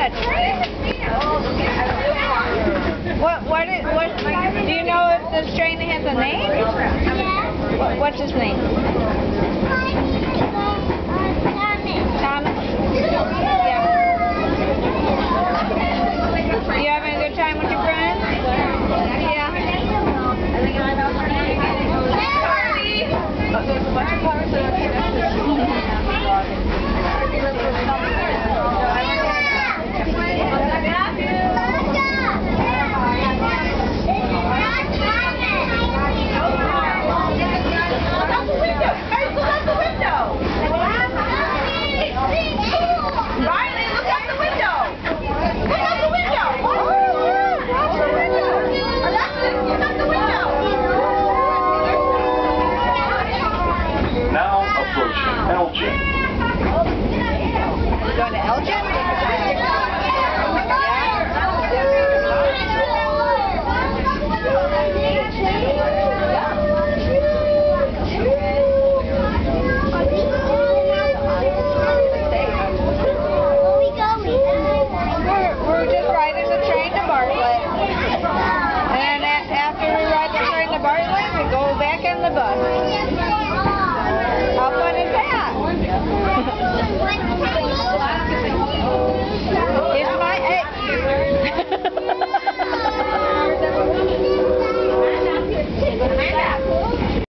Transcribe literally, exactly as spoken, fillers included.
that train? What, what, is, what, do you know if this train has a name? Yeah. What, what's his name? Thomas? Yeah. You having a good time with your friends? Yeah. There's a bunch of cars that Elgin. We're going to Elgin? We're, we're just riding the train to Bartlett. And then after we ride the train to Bartlett, we go back in the bus.